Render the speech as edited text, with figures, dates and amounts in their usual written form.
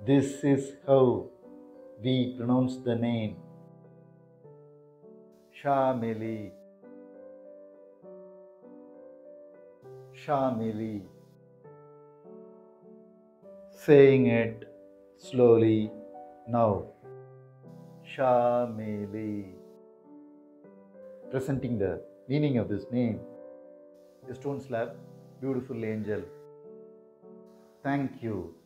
This is how we pronounce the name Shamili, Shamili. Saying it slowly now. Shamili. Presenting the meaning of this name. A stone slab, beautiful angel. Thank you.